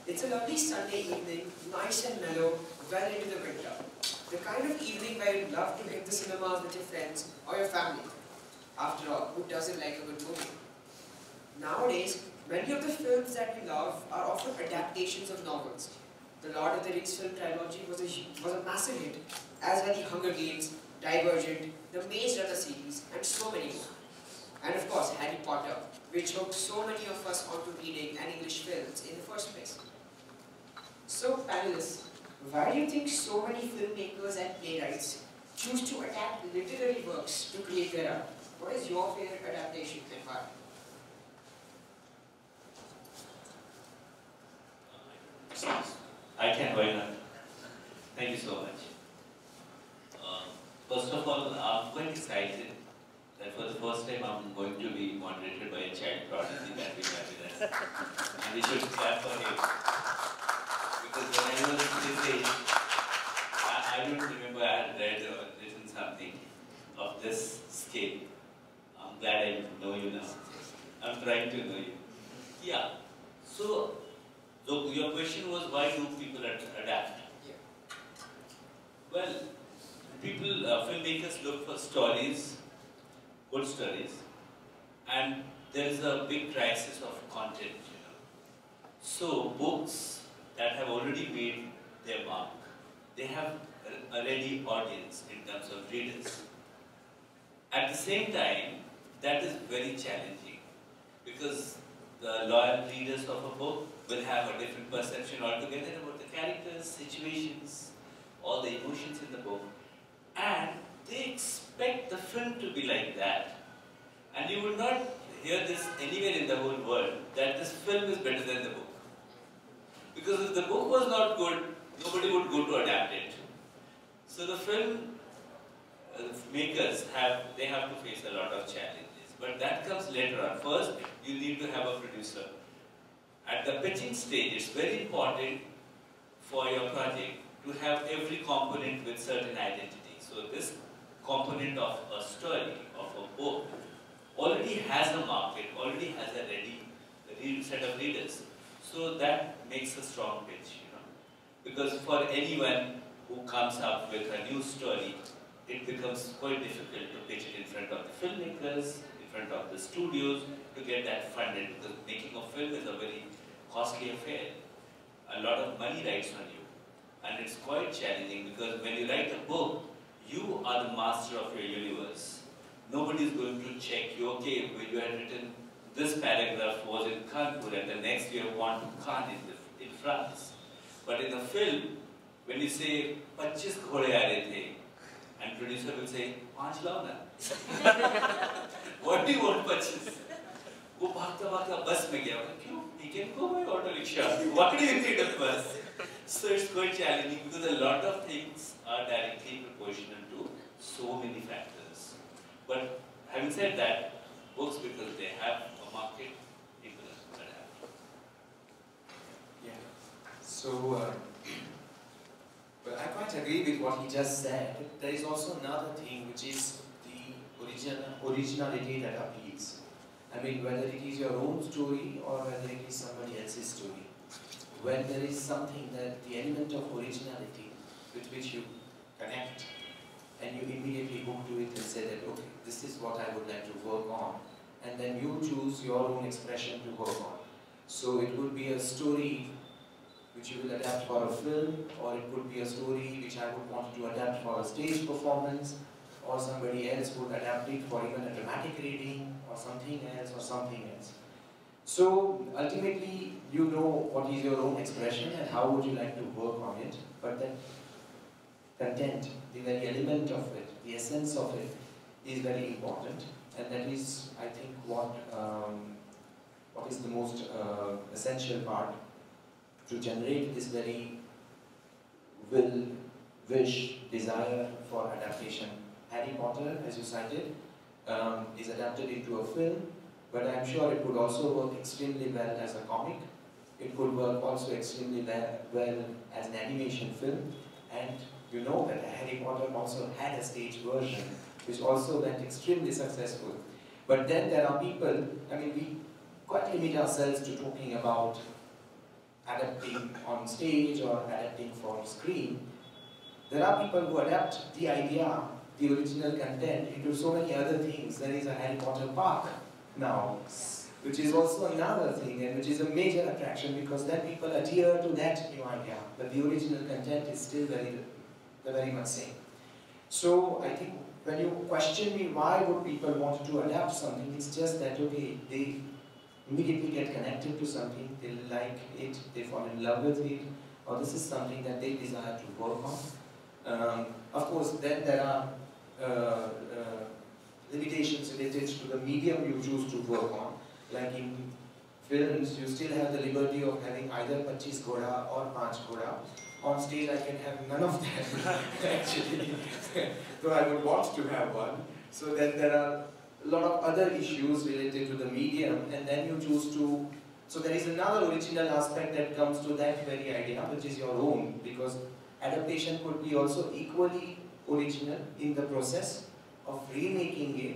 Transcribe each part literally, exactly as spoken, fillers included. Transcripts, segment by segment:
It's a lovely Sunday evening, nice and mellow, well into the winter. The kind of evening where you'd love to hit the cinemas with your friends or your family. After all, who doesn't like a good movie? Nowadays, many of the films that we love are often adaptations of novels. The Lord of the Rings film trilogy was a, was a massive hit, as were the Hunger Games, Divergent, the Maze Runner series, and so many more. And of course, Harry Potter, which hooked so many of us onto reading and English films in the first place. So, panelists, why do you think so many filmmakers and playwrights choose to adapt literary works to create their art? What is your favorite adaptation and why? I can, why not? Thank you so much. Uh, first of all, I'm quite excited that for the first time I'm going to be moderated by a child prodigy that we have with us. And we should clap for him. Because when I was this age, I, I don't remember I had read or written something of this scale. I'm glad I know you now. I'm trying to know you. Yeah. So, so your question was, why do people ad adapt? Yeah. Well, people, uh, filmmakers look for stories, good stories, and there is a big crisis of content, you know. So books that have already made their mark, they have a, a ready audience in terms of readers. At the same time, that is very challenging because the loyal readers of a book will have a different perception altogether about the characters, situations, all the emotions in the book, and they expect the film to be like that. And you will not hear this anywhere in the whole world, that this film is better than the book. Because if the book was not good, nobody would go to adapt it. So the film uh, makers have, they have to face a lot of challenges. But that comes later on. First, you need to have a producer. At the pitching stage, it's very important for your project to have every component with certain identity. So this component of a story, of a book, already has a market, already has a ready set of readers. So that makes a strong pitch, you know. Because for anyone who comes up with a new story, it becomes quite difficult to pitch it in front of the filmmakers, in front of the studios, to get that funded. Because making a film is a very costly affair. A lot of money rides on you. And it's quite challenging because when you write a book, you are the master of your universe. Nobody is going to check you, okay, you had written this paragraph was in Kanpur and the next you have gone to Cannes in, the, in France. But in the film, when you say, twenty-five ghode aa rahe the, and producer will say, five lao na. What do you want twenty-five? वो भागता भागता बस में गया क्यों he can go by auto rickshaw. What do you need of bus? So it's quite challenging because a lot of things are directly proportional to so many factors. But having said that, books, because they have a market, people adapt. Yeah. So, uh, well, I quite agree with what he just said. There is also another thing, which is the original originality that appeals. I mean, whether it is your own story or whether it is somebody else's story. When there is something that the element of originality with which you connect and you immediately hook to it and say that, okay, this is what I would like to work on, and then you choose your own expression to work on. So it would be a story which you will adapt for a film, or it could be a story which I would want to adapt for a stage performance, or somebody else would adapt it for even a dramatic reading, or something else, or something else. So ultimately, you know what is your own expression and how would you like to work on it, but then content, the very element of it, the essence of it, is very important, and that is, I think, what um, what is the most uh, essential part to generate this very will, wish, desire for adaptation. Harry Potter, as you cited, um, is adapted into a film, but I'm sure it could also work extremely well as a comic. It could work also extremely well as an animation film, and you know that Harry Potter also had a stage version, which also went extremely successful. But then there are people, I mean, we quite limit ourselves to talking about adapting on stage or adapting for screen, there are people who adapt the idea, the original content, into so many other things. There is a Harry Potter park now, which is also another thing and which is a major attraction because then people adhere to that new idea, but the original content is still very, very much same. So I think when you question me why would people want to adapt something, it's just that, okay, they immediately get connected to something, they like it, they fall in love with it, or this is something that they desire to work on. Um, of course, then there are uh, uh, limitations related to the medium you choose to work on. Like in films, you still have the liberty of having either twenty-five goda or five goda. On stage, I can have none of that, actually. Though I would want to have one. So then there are a lot of other issues related to the medium, and then you choose to... So there is another original aspect that comes to that very idea, which is your own, because adaptation could be also equally original in the process of remaking it,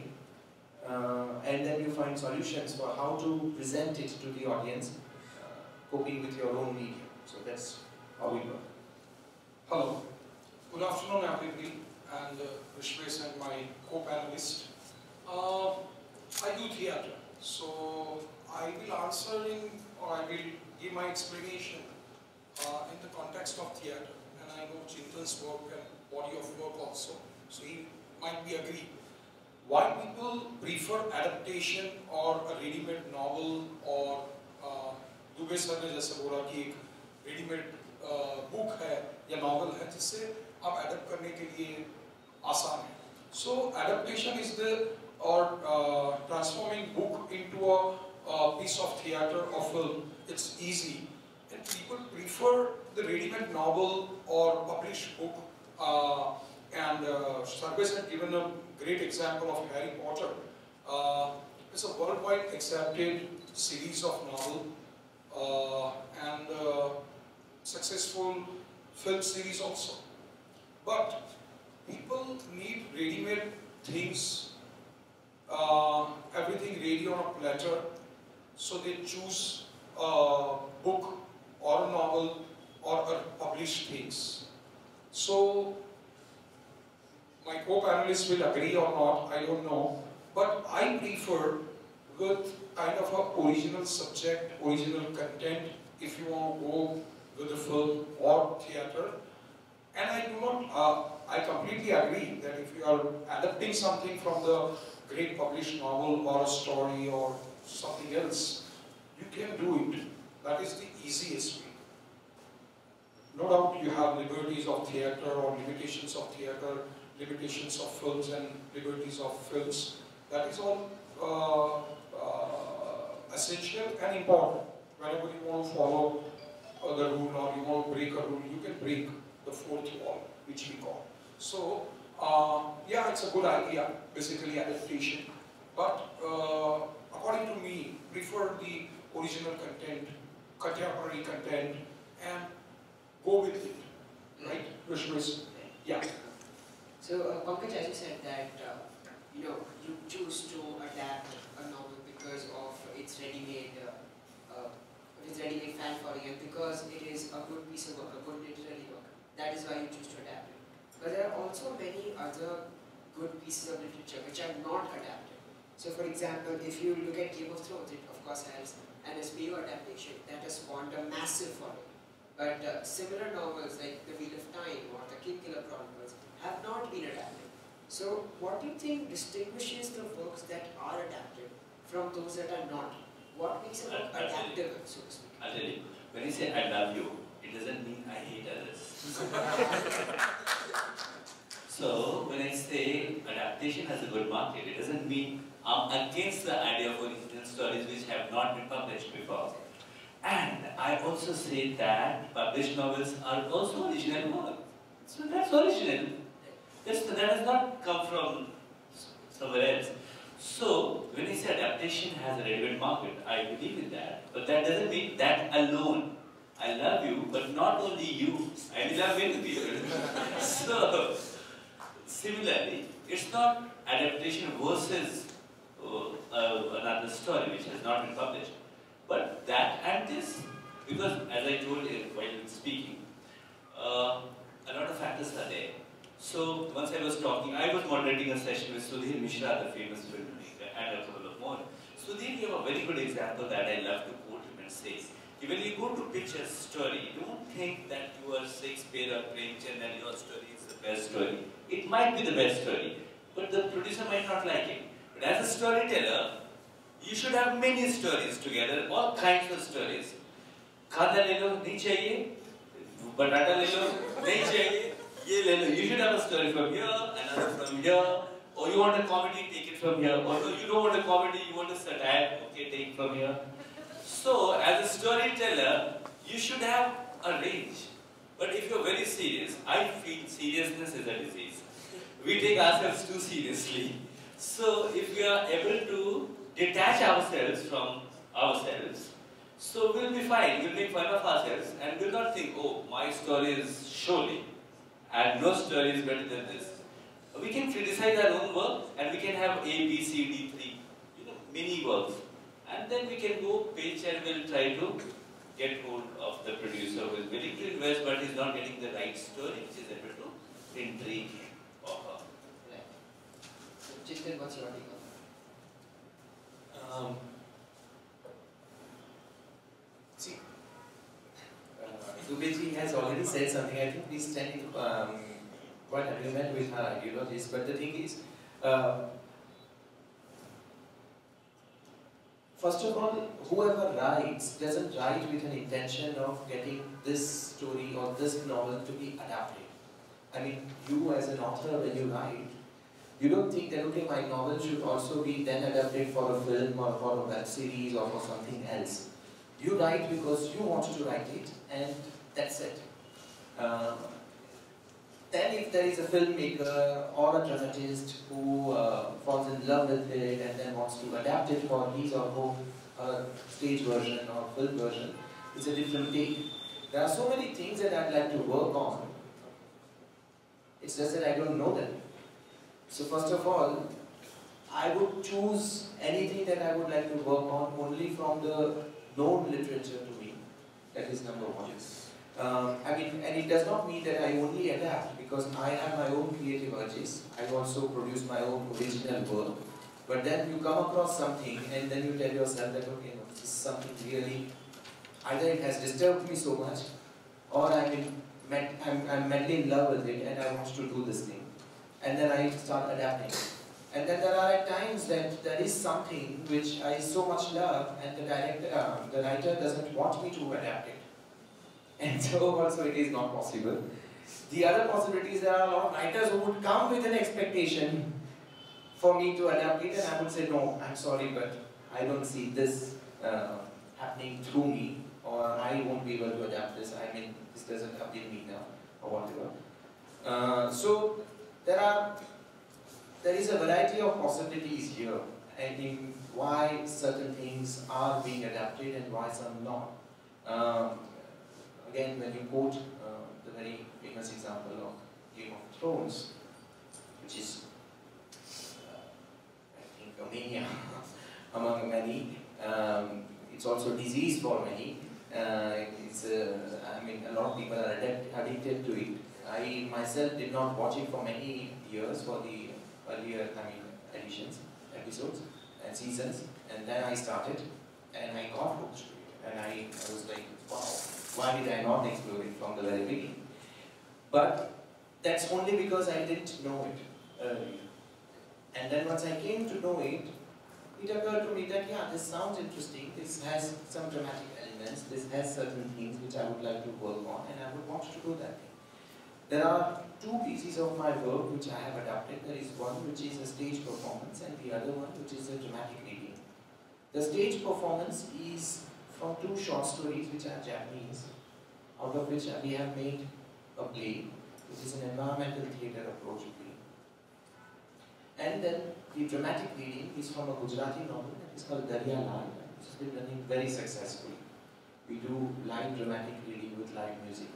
uh, and then you find solutions for how to present it to the audience, uh, coping with your own medium. So that's how we work. Hello, good afternoon everybody, and uh, Vishwesh and my co-panelist. Uh, I do theatre, so I will answer in, or I will give my explanation uh, in the context of theatre. And I know Chintan's work and body of work also, so he might be agree. Why people prefer adaptation or a ready-made novel or Dubey sir ने जैसे बोला कि एक ready-made book है या novel है जिससे आप adapt करने के लिए आसान है. So adaptation is the or uh, transforming book into a, a piece of theatre or film. It's easy, and people prefer the ready-made novel or published book. Uh, and uh, Sarvesh had given a great example of Harry Potter. Uh, it's a worldwide accepted series of novel uh, and uh, successful film series also. But people need ready-made things, uh, everything ready on a platter, so they choose a book or a novel or a published things. So my co-panelists will agree or not, I don't know, but I prefer with kind of a original subject, original content, if you want to go with a film or theatre. And I do not, uh, I completely agree that if you are adapting something from the great published novel or a story or something else, you can do it. That is the easiest way. No doubt you have liberties of theatre or limitations of theatre, limitations of films and liberties of films. That is all uh, uh, essential and important. Whenever you want to follow the rule or you want to break a rule, you can break the fourth wall, which we call. So, uh, yeah, it's a good idea, basically adaptation. But uh, according to me, prefer the original content, contemporary content, and go with it, right? Vishwesh? Yeah. So, uh, Pankaj, as you said that, uh, you know, you choose to adapt a novel because of its ready-made, uh, uh, its ready-made fan following, and because it is a good piece of work, a good literary work. That is why you choose to adapt it. But there are also many other good pieces of literature which are not adapted. So, for example, if you look at Game of Thrones, it of course has an S B O adaptation that has spawned a massive following. But uh, similar novels like The Wheel of Time or The Kingkiller Chronicles have not been adapted. So, what do you think distinguishes the works that are adapted from those that are not? What makes a book I'll adaptable, so to speak? I'll tell you, when you say I love you, it doesn't mean I hate others. So, when I say adaptation has a good market, it doesn't mean I'm against the idea of original stories which have not been published before. And I also say that published novels are also original work. So that's original. That's, that does not come from somewhere else. So, when I say adaptation has a ready-made market, I believe in that. But that doesn't mean that alone. I love you, but not only you. I love many people. So, similarly, it's not adaptation versus uh, uh, another story which has not been published. But that and this, Because as I told you while speaking, uh, a lot of factors are there. So once I was talking, I was moderating a session with Sudhir Mishra, the famous filmmaker, and a couple of more. Sudhir gave a very good example that I love to quote him and say, when you go to pitch a story, don't think that you are Shakespeare or Premchand and your story is the best story. It might be the best story, but the producer might not like it. But as a storyteller, you should have many stories together, all kinds of stories. Khada le lo, nahi chahiye. Batata le lo, nahi chahiye. Ye le lo. You should have a story from here, another from here. Or you want a comedy, take it from here. Or you don't want a comedy, you want a satire, okay, take it from here. So, as a storyteller, you should have a range. But if you're very serious, I feel seriousness is a disease. We take ourselves too seriously. So, if we are able to detach ourselves from ourselves, so we'll be fine. We'll make fun of ourselves and we'll not think, oh, my story is surely, and no story is better than this. We can criticize our own work and we can have A, B, C, D, three, you know, mini works. And then we can go pitch and we'll try to get hold of the producer who is willing to invest but is not getting the right story which is able to intrigue him or her. Right. So, Chintan, what's your take on Um, see, uh, Dubeyji has already said something. I think we stand in um, quite agreement with her ideologies. But the thing is, uh, first of all, whoever writes doesn't write with an intention of getting this story or this novel to be adapted. I mean, you as an author, when you write, you don't think that, okay, my novel should also be then adapted for a film or for a web series or for something else. You write because you want to write it, and that's it. Um, then if there is a filmmaker or a dramatist who uh, falls in love with it and then wants to adapt it for his or her uh, stage version or film version, it's a different take. There are so many things that I'd like to work on. It's just that I don't know them. So first of all, I would choose anything that I would like to work on only from the known literature to me. That is number one. Yes. Um, I mean, and it does not mean that I only adapt, because I have my own creative urges. I also produce my own original work. But then you come across something and then you tell yourself that, okay, no, this is something really, either it has disturbed me so much, or I'm, in, I'm, I'm madly in love with it and I want to do this thing. And then I start adapting. And then there are at times that there is something which I so much love and the director, uh, the writer doesn't want me to adapt it. And so also it is not possible. The other possibilities, there are a lot of writers who would come with an expectation for me to adapt it, and I would say, no, I'm sorry, but I don't see this uh, happening through me, or I won't be able to adapt this. I mean, this doesn't appeal me now, or whatever. Uh, so there are, there is a variety of possibilities here. I think why certain things are being adapted and why some not. Um, again, when you quote uh, the very famous example of Game of Thrones, which is, uh, I think, a mania among many. Um, it's also a disease for many. Uh, it's, uh, I mean, a lot of people are adapt addicted to it. I myself did not watch it for many years for the earlier, I mean, editions, episodes and seasons, and then I started, and I got hooked to it, and I, I was like, wow, why did I not explore it from the very beginning? But that's only because I didn't know it earlier. And then once I came to know it, it occurred to me that, yeah, this sounds interesting, this has some dramatic elements, this has certain things which I would like to work on, and I would want to do that thing. There are two pieces of my work which I have adapted. There is one which is a stage performance and the other one which is a dramatic reading. The stage performance is from two short stories which are Japanese, out of which we have made a play, which is an environmental theatre approach play. And then the dramatic reading is from a Gujarati novel that is called Darya Lal, which has been running very successfully. We do live dramatic reading with live music.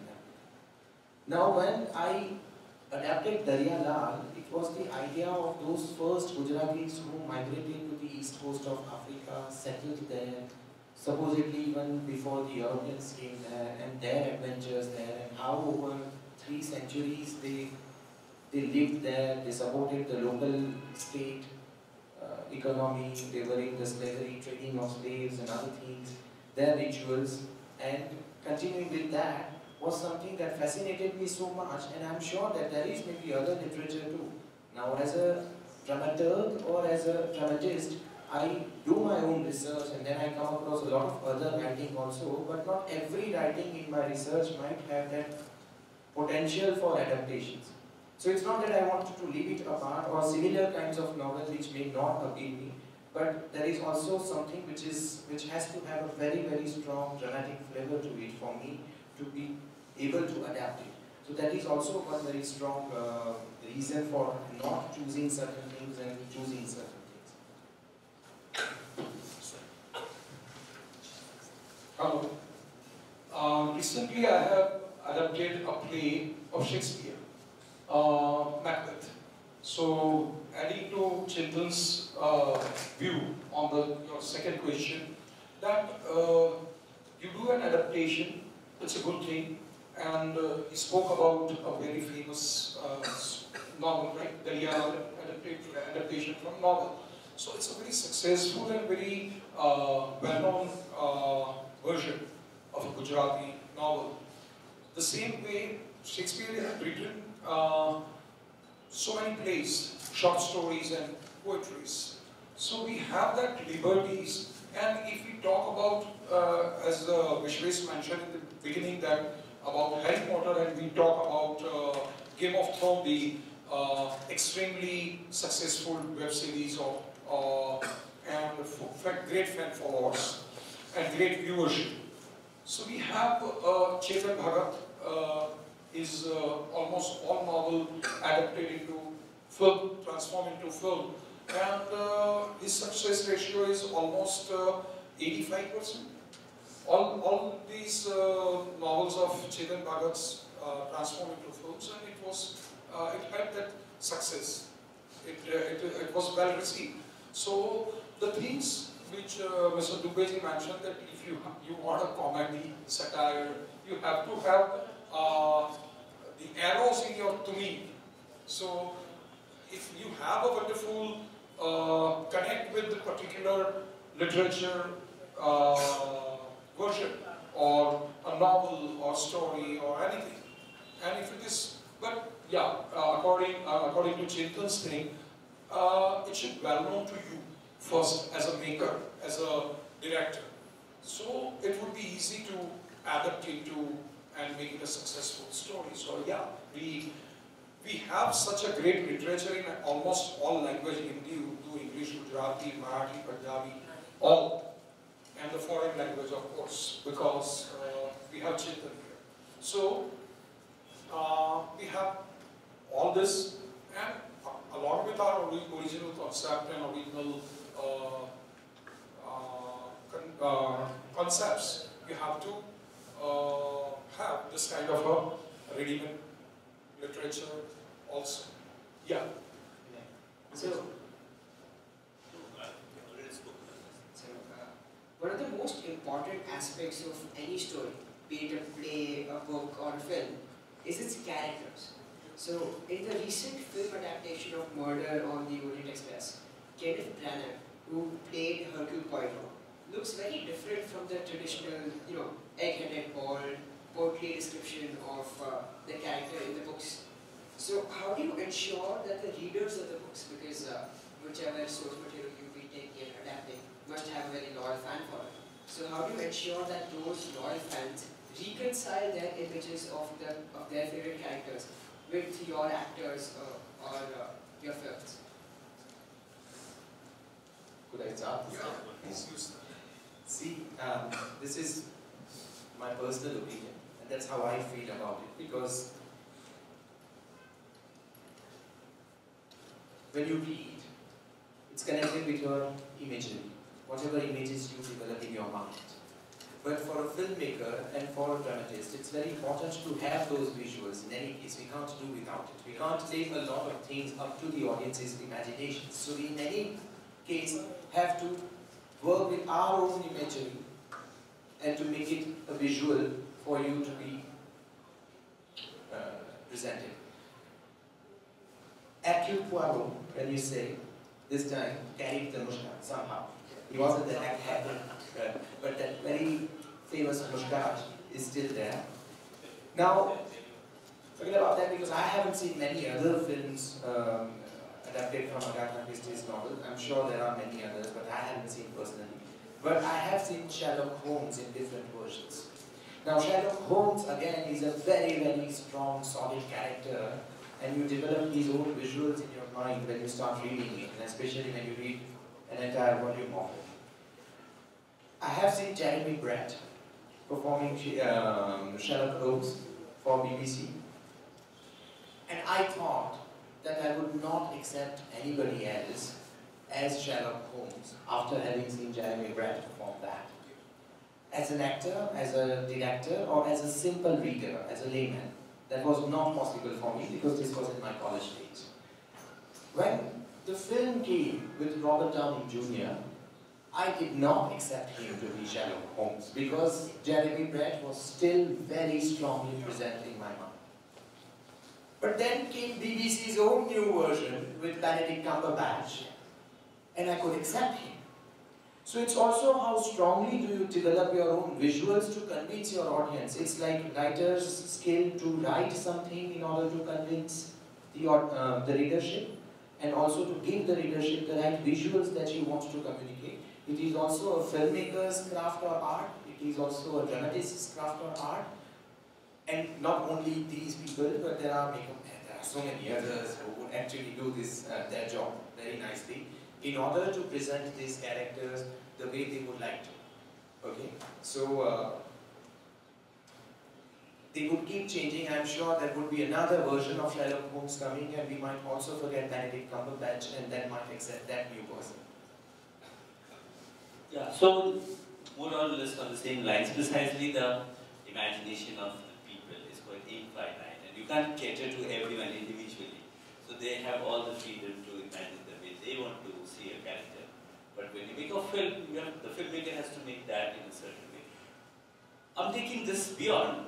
Now when I adapted Darya Lal, it was the idea of those first Gujaratis who migrated to the east coast of Africa, settled there, supposedly even before the Europeans came there, and their adventures there, and how over three centuries they they lived there, they supported the local state uh, economy, they were in the slavery, trading of slaves and other things, their rituals, and continuing with that was something that fascinated me so much, and I'm sure that there is maybe other literature too. Now, as a dramaturg or as a dramatist, I do my own research and then I come across a lot of other writing also, but not every writing in my research might have that potential for adaptations. So it's not that I wanted to leave it apart or similar kinds of novels which may not appeal me, but there is also something which is which has to have a very, very strong dramatic flavor to it for me to be able to adapt it. So that is also one very strong uh, reason for not choosing certain things and choosing certain things. Hello. Uh, recently I have adapted a play of Shakespeare, uh, Macbeth. So, adding to Chintan's uh, view on the your second question, that uh, you do an adaptation, it's a good thing, and uh, he spoke about a very famous uh, novel, right? The adaptation from novel. So it's a very successful and very uh, well-known uh, version of a Gujarati novel. The same way Shakespeare had written uh, so many plays, short stories and poetries. So we have that liberties, and if we talk about, uh, as uh, Vishwesh mentioned in the beginning, that about Harry Potter, and we talk about uh, Game of Thrones, the uh, extremely successful web series of uh, and great fan followers and great viewership. So we have uh, Chetan Bhagat uh, is uh, almost all novel adapted into film, transformed into film, and uh, his success ratio is almost eighty-five percent. All, all these uh, novels of Chetan Bhagat's uh, transformed into films, and it was uh, it had that success. It, uh, it, it was well received. So the things which uh, Mister Dubey mentioned, that if you you want a comedy, satire, you have to have uh, the arrows in your tumi. So if you have a wonderful uh, connect with the particular literature uh, version or a novel or story or anything, and if it is, but yeah, uh, according uh, according to Chintan's thing, uh, it should be well known to you first as a maker, as a director. So it would be easy to adapt into and make it a successful story. So yeah, we we have such a great literature in almost all languages: Hindi, Urdu, English, Gujarati, Marathi, Punjabi, all, and the foreign language, of course, because uh, we have Chintan here. So uh, we have all this, and uh, along with our ori original concept and original uh, uh, con uh, concepts, we have to uh, have this kind of a ready-made literature also. Yeah. So, so uh, one of the most important aspects of any story, be it a play, a book, or a film, is its characters. So, in the recent film adaptation of Murder on the Orient Express, Kenneth Branagh, who played Hercule Poirot, looks very different from the traditional, you know, egg-headed, bald, portly description of uh, the character in the books. So, how do you ensure that the readers of the books, because uh, whichever source material you be taking and adapting, must have a very loyal fan following. So, how do you ensure that those loyal fans reconcile their images of the of their favorite characters with your actors uh, or uh, your films? Could I start? Yeah. See, um, this is my personal opinion, and that's how I feel about it, because when you read, it's connected with your imagery, whatever images you develop in your mind. But for a filmmaker and for a dramatist, it's very important to have those visuals. In any case, we can't do without it. We can't leave a lot of things up to the audience's imagination. So we, in any case, have to work with our own imagery and to make it a visual for you to be uh, presented. Hercule Poirot, when you say, this time carried the moustache somehow. He wasn't the actor, uh, but that very famous moustache is still there. Now, forget about that because I haven't seen many other films um, adapted from Agatha Christie's novel. I'm sure there are many others, but I haven't seen personally. But I have seen Sherlock Holmes in different versions. Now, Sherlock Holmes, again, is a very, very strong, solid character, and you develop these own visuals in your mind when you start reading it, and especially when you read an entire volume of it. I have seen Jeremy Brett performing um, Sherlock Holmes for B B C, and I thought that I would not accept anybody else as Sherlock Holmes after having seen Jeremy Brett perform that. As an actor, as a director, or as a simple reader, as a layman, that was not possible for me because this was in my college days. When the film came with Robert Downey Junior, I did not accept him to be Sherlock Holmes because Jeremy Brett was still very strongly presenting my mind. But then came B B C's own new version with Benedict Cumberbatch, and I could accept him. So it's also how strongly do you develop your own visuals to convince your audience. It's like writer's skill to write something in order to convince the, uh, the readership, and also to give the readership the right visuals that you want to communicate. It is also a filmmaker's craft or art. It is also a dramatist's craft or art. And not only these people, but there are, there are so many others who would actually do this, uh, their job very nicely in order to present these characters the way they would like to. Okay? So, uh, they would keep changing. I'm sure there would be another version of Sherlock Holmes coming, and we might also forget Benedict Cumberbatch and then might accept that new person. Yeah, so more or less on the same lines, precisely the imagination of the people is quite infinite, and you can't cater to everyone individually. So they have all the freedom to imagine the way they want to see a character. But when you make a film, you have, the filmmaker has to make that in a certain way. I'm taking this beyond.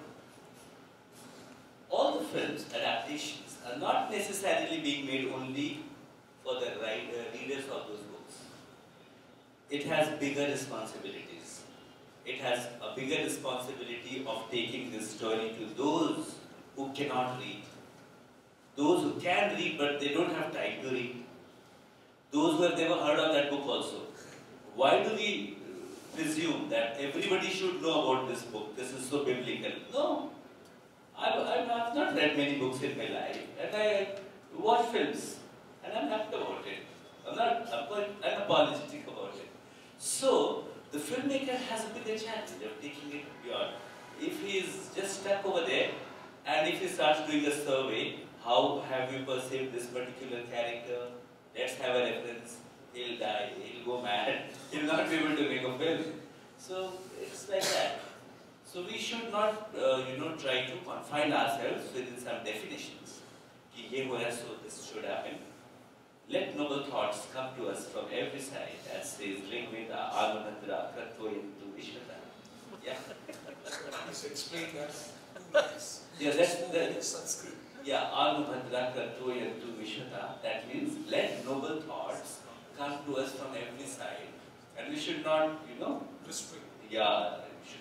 All the films, adaptations, are not necessarily being made only for the writer, readers of those books. It has bigger responsibilities. It has a bigger responsibility of taking this story to those who cannot read. Those who can read but they don't have time to read. Those who have never heard of that book also. Why do we presume that everybody should know about this book? This is so biblical. No. I've, I've not read many books in my life, and I watch films, and I'm happy about it. I'm not I'm quite unapologetic about it. So, the filmmaker has a bigger challenge of taking it beyond. If he is just stuck over there, and if he starts doing a survey, how have you perceived this particular character? Let's have a reference. He'll die, he'll go mad, he'll not be able to make a film. So, it's like that. So we should not, uh, you know, try to confine ourselves within some definitions. Ki ye hoya, so this should happen. Let noble thoughts come to us from every side, as says Rigveda, Almanandra, Kartoyantu, Vishwata. Yeah. Please explain that. Yeah, that's the Sanskrit. Yeah, Almanandra, Kartoyantu, Vishwata. That means let noble thoughts come to us from every side, and we should not, you know, restrict. Yeah.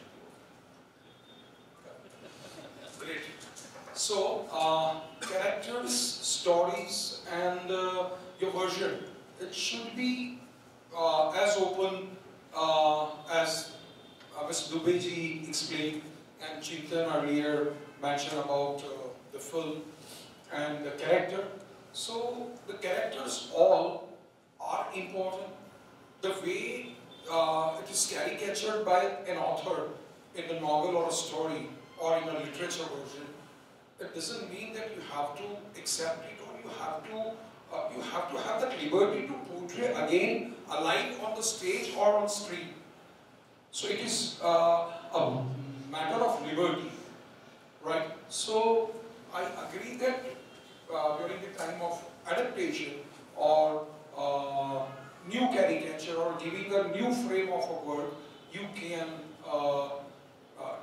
Great. So, uh, characters, stories, and uh, your version, it should be uh, as open uh, as uh, Mister Dubeji explained, and Chintan earlier mentioned about uh, the film and the character. So, the characters all are important. The way uh, it is caricatured by an author in a novel or a story, or in a literature version, it doesn't mean that you have to accept it, or you have to uh, you have to have that liberty to portray again a line on the stage or on screen. So it is uh, a matter of liberty, right? So I agree that uh, during the time of adaptation or uh, new caricature or giving a new frame of a work, you can uh,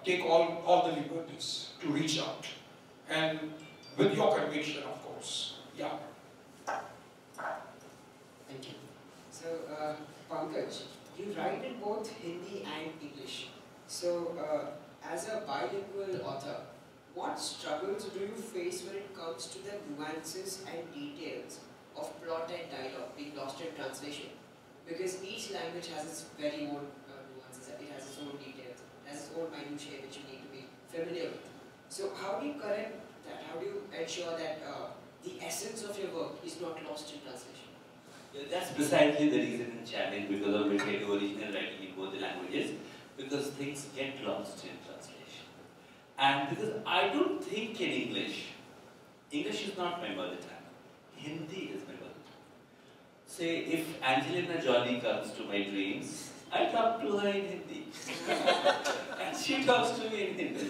take all, all the liberties to reach out. And with your conviction, of course. Yeah. Thank you. So, uh, Pankaj, you write in both Hindi and English. So, uh, as a bilingual author, what struggles do you face when it comes to the nuances and details of plot and dialogue being lost in translation? Because each language has its very own uh, nuances, it has its own details, it has its own minutiae which you need to be familiar with. So, how do you correct that? How do you ensure that uh, the essence of your work is not lost in translation? Yeah, that's precisely the reason and challenge because of which I do original writing in both the languages, because things get lost in translation. And because I don't think in English, English is not my mother tongue, Hindi is my mother tongue. Say, if Angelina Jolie comes to my dreams, I talk to her in Hindi. And she talks to me in Hindi.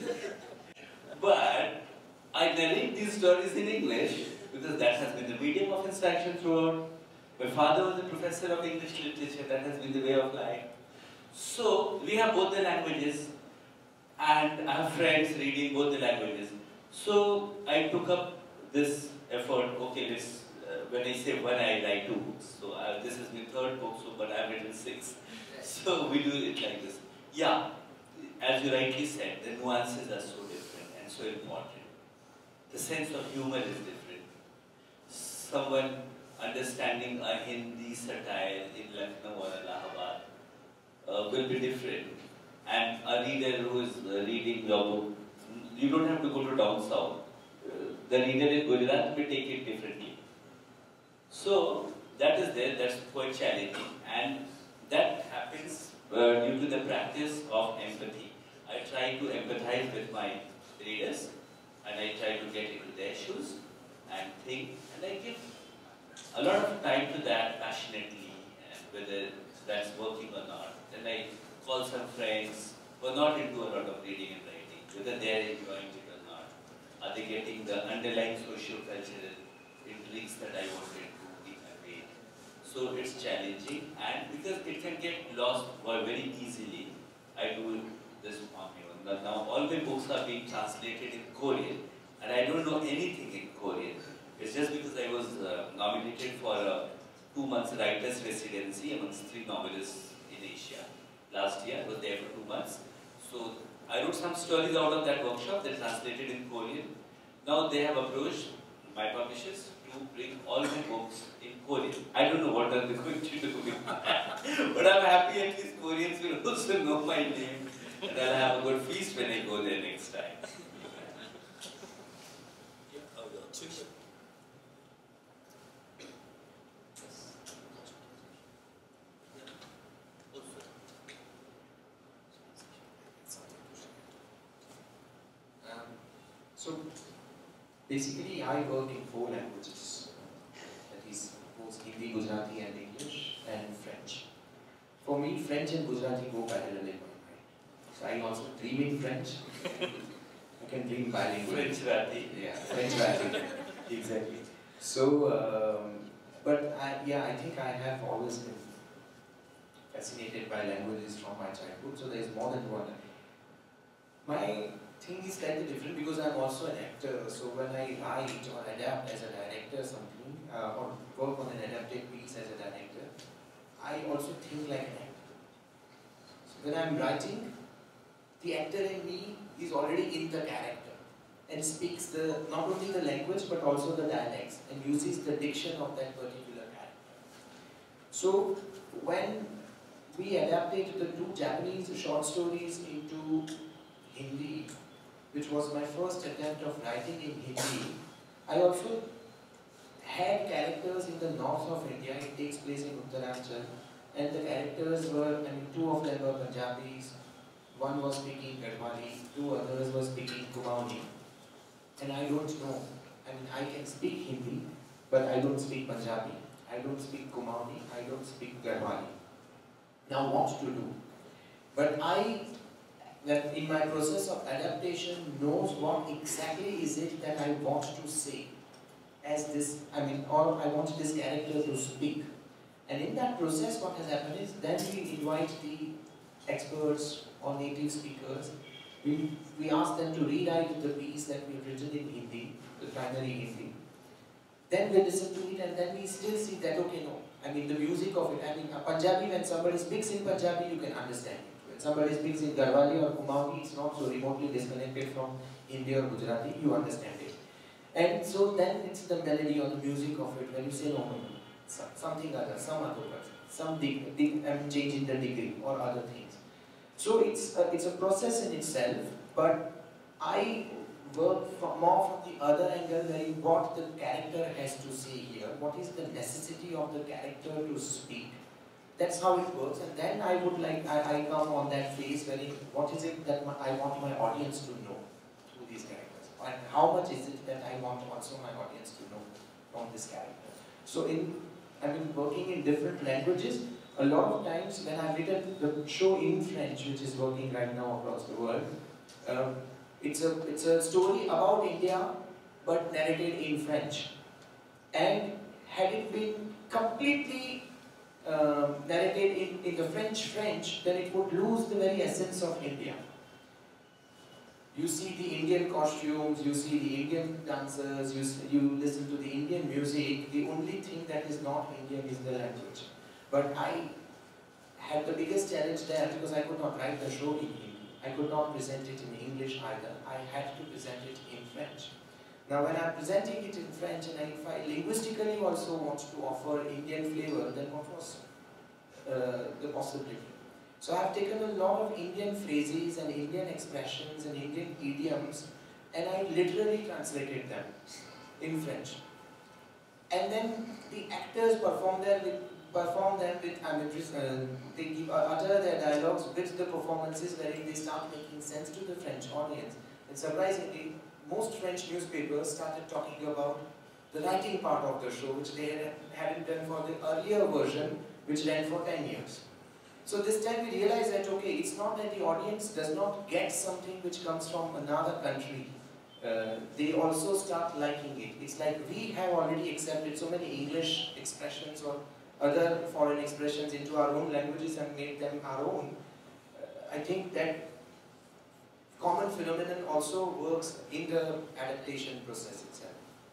But I narrate these stories in English because that has been the medium of instruction throughout. My father was a professor of English literature, that has been the way of life. So, we have both the languages, and I have friends reading both the languages. So, I took up this effort, okay, let's, uh, when I say one, I write two books. So, uh, this is my third book, so, but I've written six. So, we do it like this. Yeah, as you rightly said, the nuances are so different and so important. The sense of humor is different. Someone understanding a Hindi satire in Lucknow or Allahabad uh, will be different. And a reader who is uh, reading your book, you don't have to go to down south. Uh, the reader in Gujarat will take it differently. So, that is there, that's quite challenging. And that happens uh, due to the practice of empathy. I try to empathize with my readers, and I try to get into their shoes and think, and I give a lot of time to that passionately, and whether that's working or not. Then I call some friends who are not into a lot of reading and writing, whether they are enjoying it or not. Are they getting the underlying social cultural intrigues that I wanted to convey? So it's challenging, and because it can get lost very easily, I do this on my own. Now all my books are being translated in Korean, and I don't know anything in Korean. It's just because I was uh, nominated for a two months writer's residency amongst three novelists in Asia. Last year, I was there for two months. So I wrote some stories out of that workshop that translated in Korean. Now they have approached my publishers to bring all my books in Korean. I don't know what are they going to do with that. But I'm happy at least Koreans will also know my name, and I'll have a good feast when I go there next time. So, basically I work in four languages, that is both Hindi, Gujarati and English and French. For me, French and Gujarati go parallel in my mind. So I also dream in French. I can dream bilingual. French Rati. Yeah, French Rati. Exactly. So, um, but I, yeah, I think I have always been fascinated by languages from my childhood, so there is more than one. My thing is slightly different because I'm also an actor, so when I write or adapt as a director something, uh, or work on an adapted piece as a director, I also think like an actor. So when I'm writing, the actor in me is already in the character and speaks the not only the language but also the dialects and uses the diction of that particular character. So when we adapted the two Japanese short stories into Hindi, which was my first attempt of writing in Hindi, I also had characters in the north of India. It takes place in Uttaranchal, and the characters were, I mean, two of them were Punjabis, one was speaking Garhwali, two others were speaking Kumaoni. And I don't know, I mean, I can speak Hindi, but I don't speak Punjabi, I don't speak Kumaoni, I don't speak Garhwali. Now what to do? But I, that in my process of adaptation, knows what exactly is it that I want to say as this, I mean, or I want this character to speak. And in that process, what has happened is then we invite the experts or native speakers we, we ask them to rewrite the piece that we've written in Hindi, the primary Hindi. Then we listen to it and then we still see that, okay, no. I mean, the music of it, I mean, a Punjabi, when somebody speaks in Punjabi, you can understand it. When somebody speaks in Garhwali or Kumaoni, it's not so remotely disconnected from Hindi or Gujarati, you understand it. And so then it's the melody or the music of it, when you say, no, no, no, some, something other, some other person, some dig, dig, um, change in the degree or other things. So it's a, it's a process in itself, but I work from, more from the other angle, where what the character has to say here, what is the necessity of the character to speak. That's how it works, and then I would like, I, I come on that phase where it, what is it that my, I want my audience to know through these characters, and how much is it that I want also my audience to know from this character. So in, I mean, working in different languages, a lot of times when I've written the show in French, which is working right now across the world, um, it's a, it's a story about India, but narrated in French. And had it been completely uh, narrated in, in the French French, then it would lose the very essence of India. You see the Indian costumes, you see the Indian dancers, you, see, you listen to the Indian music, the only thing that is not Indian is the language. But I had the biggest challenge there because I could not write the show in Hindi. I could not present it in English either. I had to present it in French. Now when I'm presenting it in French, and if I linguistically also want to offer Indian flavor, then what was uh, the possibility? So I've taken a lot of Indian phrases and Indian expressions and Indian idioms, and I literally translated them in French. And then the actors perform them with, perform them with, I mean, uh, they give, uh, utter their dialogues with the performances wherein they start making sense to the French audience. And surprisingly, most French newspapers started talking about the writing part of the show, which they had, hadn't done for the earlier version, which ran for ten years. So this time we realized that, okay, it's not that the audience does not get something which comes from another country. Uh, they also start liking it. It's like we have already accepted so many English expressions or other foreign expressions into our own languages and made them our own. Uh, I think that common phenomenon also works in the adaptation process itself.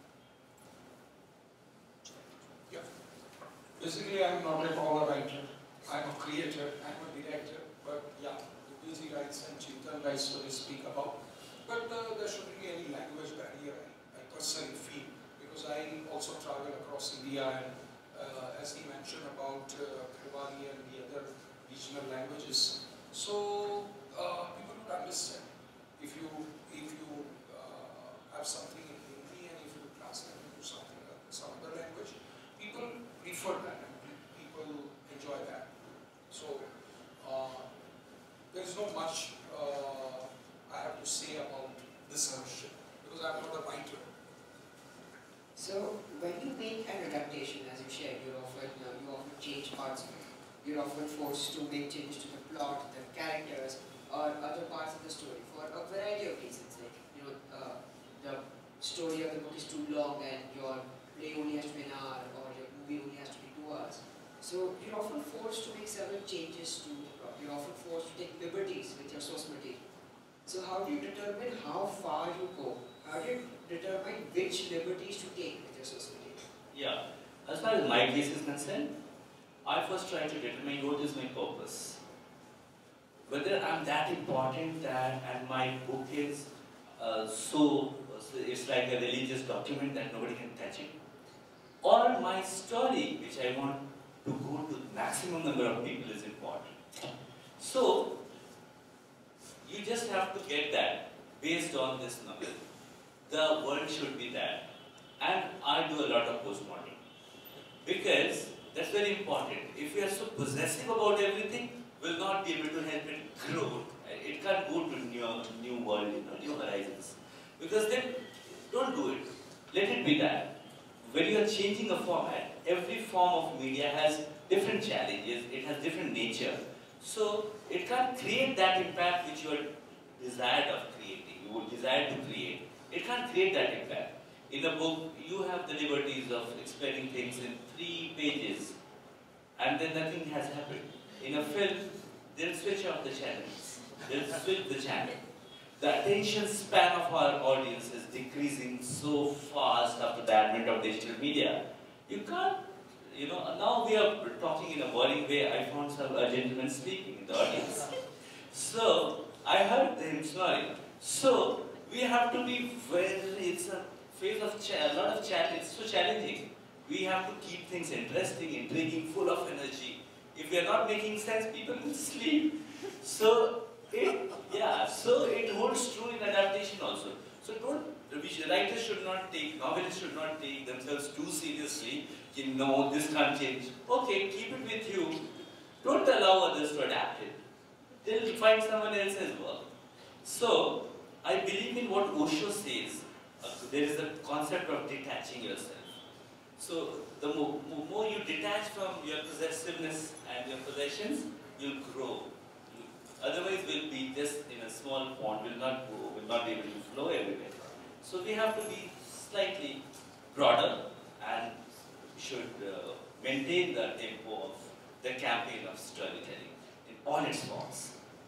Yeah. Basically, I'm not at all a writer. I'm a creator, I'm a director, but yeah, the Busy writes and Chintan writes, so to speak, about. But uh, there shouldn't be any language barrier, I, I personally feel, because I also travel across India, and uh, as he mentioned about uh, Garhwali and the other regional languages, so uh, people would understand. If you, if you uh, have something in Hindi and if you translate it to something, uh, some other language, people prefer that and people enjoy that. So, uh, there is not much uh, I have to say about this question, because I am not a writer. So, when you make an adaptation, as you shared, you're often, uh, you often change parts of it. You're often forced to make changes to the plot, the characters, or other parts of the story for a variety of reasons. Like, you know, uh, the story of the book is too long and your play only has to be an hour, or your movie only has to be two hours. So you're often forced to make several changes to the plot. You're often forced to take liberties with your source material. So how do you determine how far you go? How do you determine which liberties to take with your source material? Yeah, as far as my case is concerned, I first try to determine what is my purpose. Whether I'm that important that, and my book is uh, so, it's like a religious document that nobody can touch it. Or my story, which I want to go to the maximum number of people, is important. So, you just have to get that based on this number. The world should be that. And I do a lot of postmortem. Because that's very important. If you are so possessive about everything, we'll not be able to help it grow. It can't go to new, new world, you know, new horizons. Because then, don't do it. Let it be that. When you are changing a format, every form of media has different challenges, it has different nature. So, it can't create that impact which you are desired of creating, you would desire to create. It can't create that impact. In a book, you have the liberties of explaining things in three pages, and then nothing has happened. In a film, they'll switch off the channels. They'll switch the channel. the attention span of our audience is decreasing so fast after the advent of digital media. You can't, you know, now we are talking in a boring way. I found some a gentleman speaking in the audience. So, I heard him snoring. So, we have to be very, it's a phase of, a lot of challenge, it's so challenging. We have to keep things interesting, intriguing, full of energy. If we are not making sense, people will sleep. So, it, yeah, so it holds true in adaptation also. So don't, writers should not take, novelists should not take themselves too seriously. You know, this can't change. Okay, keep it with you. Don't allow others to adapt it. They'll find someone else's work. So, I believe in what Osho says. Uh, there is the concept of detaching yourself. So, the more, more you detach from your possessiveness and your possessions, you'll grow. Otherwise, we'll be just in a small pond, will not go, will not be able to flow everywhere. So we have to be slightly broader and should uh, maintain the tempo of the campaign of storytelling in all its forms.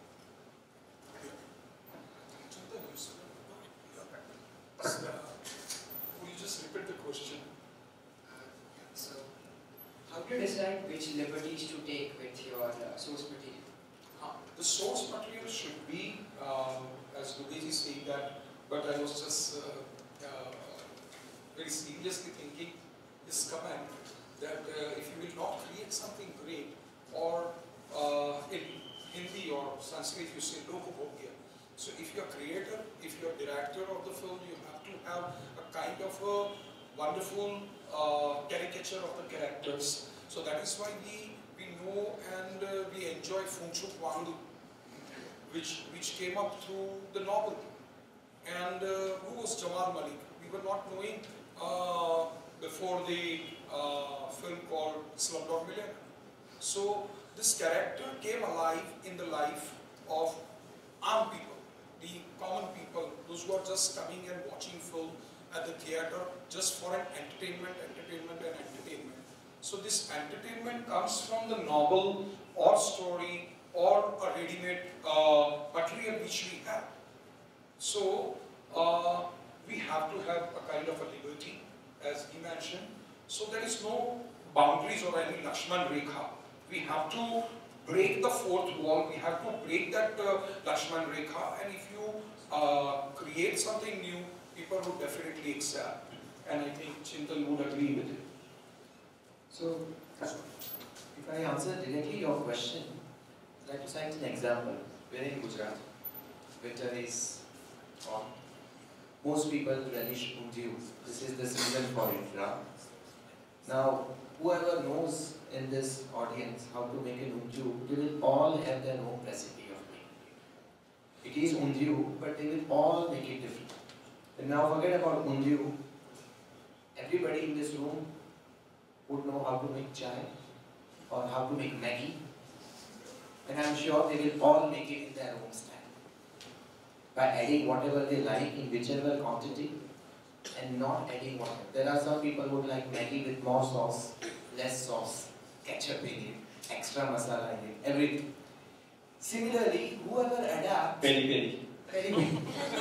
Uh, will you just repeat the question? Uh, so, how do you decide which liberties to take with your uh, source material? Uh, the source material should be, um, as Dubeji said that, but I was just uh, uh, very seriously thinking this comment that uh, if you will not create something great, or uh, in Hindi or Sanskrit you say lokabhogya. So if you're a creator, if you're a director of the film, you have to have a kind of a wonderful uh, caricature of the characters. So that is why we we know and uh, we enjoy Phung Chuk Wang, which which came up through the novel. And uh, who was Jamal Malik? We were not knowing uh, before the uh, film called Slumdog Millionaire. So this character came alive in the life of armed people, the common people, those who are just coming and watching film at the theater just for an entertainment, entertainment and entertainment. So this entertainment comes from the novel or story or a ready-made uh, material which we have. So uh, we have to have a kind of a liberty, as he mentioned. So there is no boundaries or any Lakshman Rekha. We have to break the fourth wall. We have to break that uh, Lakshman Rekha. And if you uh, create something new, people would definitely accept. And I think Chintan would agree with it. So, if I answer directly your question, I'd like to cite an example. We're in Gujarat. Winter is on. Most people relish undiyu. This is the season for it. Right? Now, whoever knows in this audience how to make an undiyu, they will all have their own recipe of making it. It is undiyu, but they will all make it different. And now forget about undiyu. Everybody in this room would know how to make chai or how to make Maggi. And I'm sure they will all make it in their own style. By adding whatever they like in whichever quantity and not adding water. There are some people who like Maggi with more sauce, less sauce, ketchup in it, extra masala in it, everything. Similarly, whoever adapts... Peri peri. Peri peri.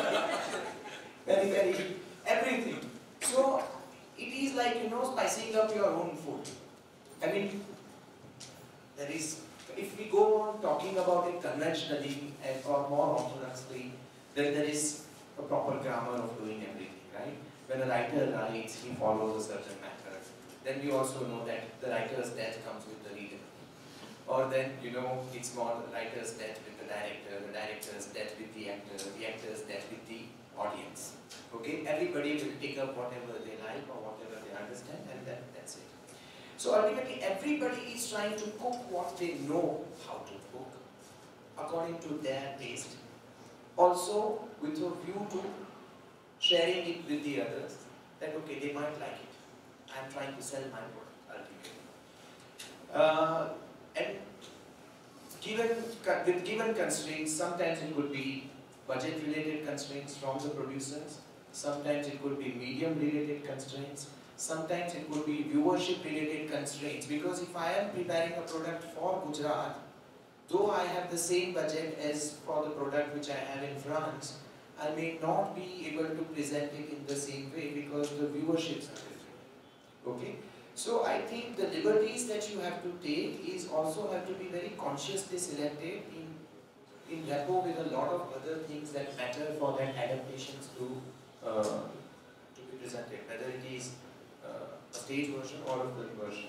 Peri peri. Everything. So, it is like, you know, spicing up your own food. I mean, there is, if we go on talking about it conventionally or more orthodoxly, then there is a proper grammar of doing everything, right? When a writer writes, he follows a certain method. Then we also know that the writer's death comes with the reader. Or then, you know, it's more the writer's death with the director, the director's death with the actor, the actor's death with the audience. Okay, everybody will pick up whatever they like or whatever they understand, and that, that's it. So ultimately, everybody is trying to cook what they know how to cook, according to their taste. Also, with a view to sharing it with the others, that okay, they might like it. I'm trying to sell my product, ultimately. Uh, and given, with given constraints, sometimes it could be budget-related constraints from the producers, sometimes it could be medium-related constraints, sometimes it could be viewership-related constraints, because if I am preparing a product for Gujarat, though I have the same budget as for the product which I have in France, I may not be able to present it in the same way because the viewerships are different. Okay? So I think the liberties that you have to take is also have to be very consciously selected in, in rapport with a lot of other things that matter for that adaptations to, uh, to be presented, whether it is uh, a stage version or a film version.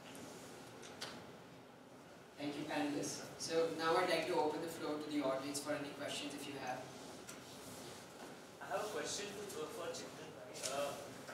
Thank you, panelists. So now I'd like to open the floor to the audience for any questions if you have. I have a question to, uh, for Chintan. Uh,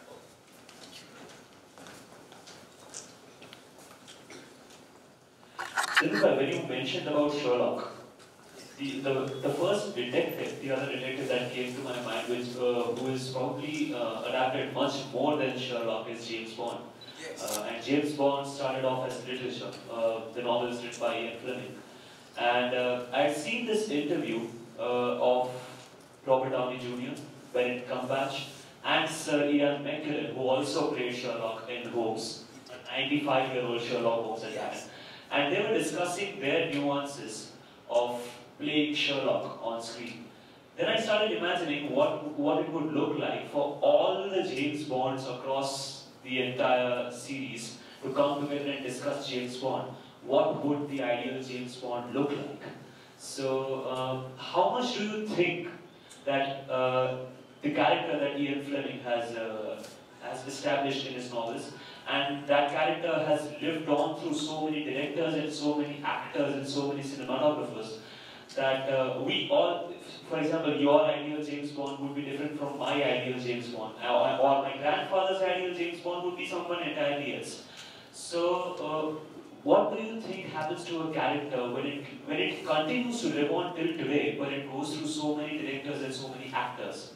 Chintan, when you mentioned about Sherlock, the, the, the first detective, the other detective that came to my mind, which, uh, who is probably uh, adapted much more than Sherlock, is James Bond. Yes. Uh, and James Bond started off as literature. Uh, the novel is written by Ian Fleming. And uh, I had seen this interview uh, of Robert Downey Junior, Benedict Cumberbatch, and Sir Ian McKellen, who also played Sherlock in Holmes, a ninety-five-year-old Sherlock Holmes at that time. And they were discussing their nuances of playing Sherlock on screen. Then I started imagining what, what it would look like for all the James Bonds across the entire series to come together and discuss James Bond. What would the ideal James Bond look like? So, um, how much do you think that uh, the character that Ian Fleming has, uh, has established in his novels, and that character has lived on through so many directors and so many actors and so many cinematographers, that uh, we all, for example, your ideal James Bond would be different from my ideal James Bond, or, or my grandfather's ideal James Bond would be someone entirely else. So, uh, what do you think happens to a character when it, when it continues to live on till today, but it goes through so many directors and so many actors?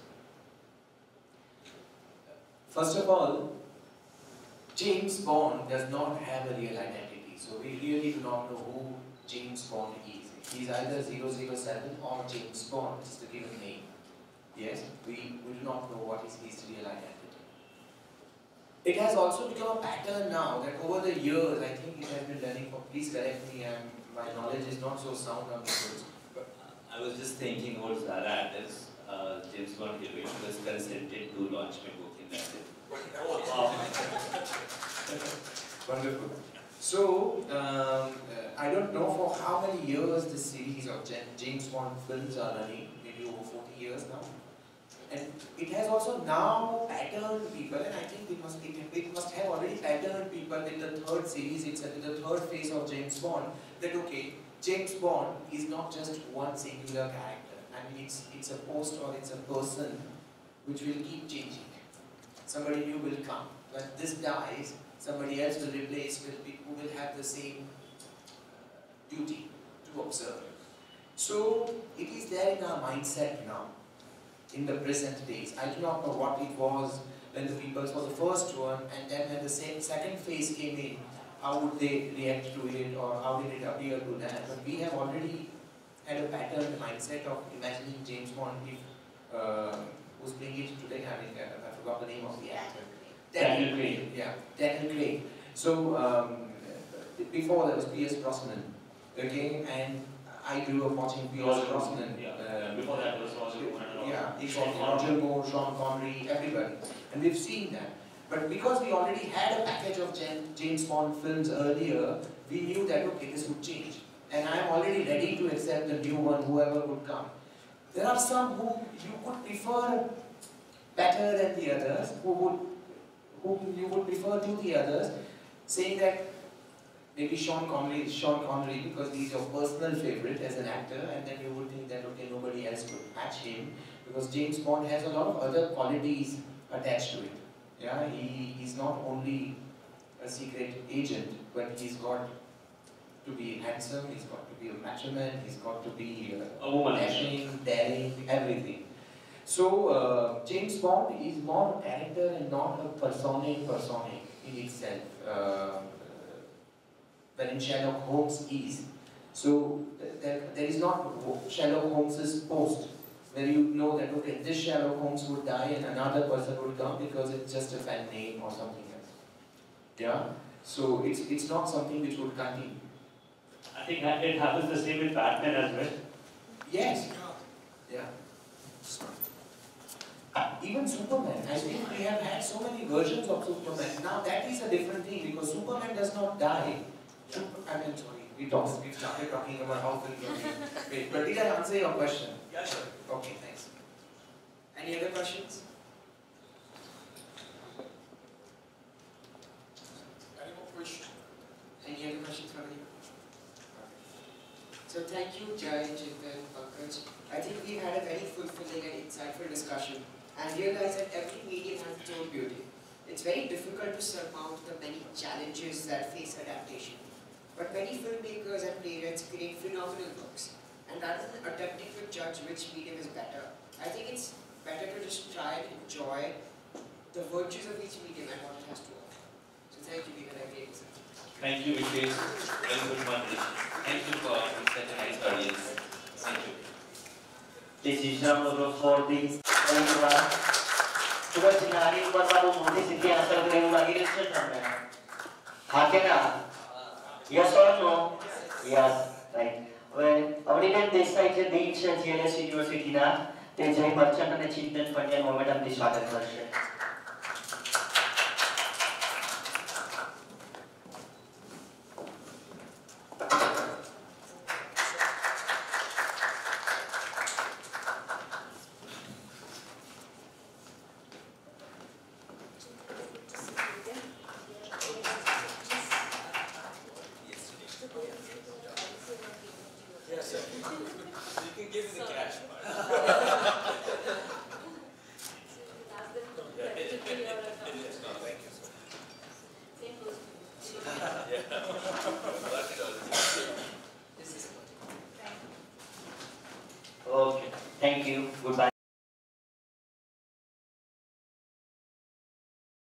First of all, James Bond does not have a real identity, so we really do not know who James Bond is. He's either zero zero seven or James Bond, which is the given name. Yes, we, we do not know what is his real identity. It has also become a pattern now that over the years, I think it has been learning for, please correct me, and my knowledge is not so sound on this. But I was just thinking about Zara Adams, uh, James Bond heroine, was consented to launch my book in that day. Wonderful. So, um, uh, I don't know for how many years this series of James Bond films are running, maybe over forty years now. And it has also now patterned people, and I think it must, it, it must have already patterned people in the third series itself, in the third phase of James Bond, that okay, James Bond is not just one singular character. I mean, it's, it's a post or it's a person which will keep changing. Somebody new will come. When this dies, somebody else will replace, will be, who will have the same duty to observe. So, it is there in our mindset now, in the present days. I do not know what it was when the people saw the first one, and then when the same second phase came in, how would they react to it, or how did it appear to them. But we have already had a patterned mindset of imagining James Bond, if, uh, who's playing it today, I mean, uh, I forgot the name of the actor. Daniel Craig. Yeah, Daniel Craig. So, um, before there was Pierce Brosnan, okay, and I grew up watching Pierce Brosnan. Yeah. Uh, Before that was Roger Moore. Yeah, exactly. Roger Moore, Sean Connery, everybody. And we've seen that. But because we already had a package of James Bond films earlier, we knew that, okay, this would change. And I'm already ready to accept the new one, whoever would come. There are some who you would prefer better than the others, who would, whom you would prefer to the others, saying that maybe Sean Connery is Sean Connery because he's your personal favorite as an actor, and then you would think that, okay, nobody else could match him, because James Bond has a lot of other qualities attached to it. Yeah, he, he's not only a secret agent, but he's got to be handsome, he's got to be a machoman, he's got to be uh, A woman. dashing, daring, everything. So, uh, James Bond is more a character and not a personae personae in itself. Uh, when in Sherlock Holmes is. So, there, there is not Sherlock Holmes's post, where you know that, okay, this Sherlock Holmes would die and another person would come because it's just a fan name or something else. Yeah? So, it's, it's not something which would continue. I think that it happens the same with Batman as well. Yes. Yeah. even Superman. I think we have had so many versions of Superman. Now that is a different thing because Superman does not die. Super, I mean, sorry, we talked, we started talking about how film can be. Wait, but did I answer your question? Yeah, sure. Okay, thanks. Any other questions? Any more questions? Any other questions from you? So thank you, Jai, Chintan, Pankaj. I think we've had a very fulfilling and insightful discussion and realized that every medium has its own beauty. It's very difficult to surmount the many challenges that face adaptation. But many filmmakers and playwrights create phenomenal works. And rather than attempting to judge which medium is better, I think it's better to just try and enjoy the virtues of each medium and what it has to offer. So thank you, we've had a great discussion. Thank you, Vikesh. Very good moderation. Thank you for such a nice audience. Thank you. This is Ramlo for the Alibaba. Coba sinari buat kamu mudi sini asal kau lagi di sana. Hakena. Yes or no? Yes. Right. Well, American Desai je Dean Ch G L S University na te Jai Merchant and Chintan Pandya moment am di swagat karse. Yes, sir. You can give me the cash part. Thank you, sir. Yeah. Work it all. This is Okay. Thank you. Goodbye.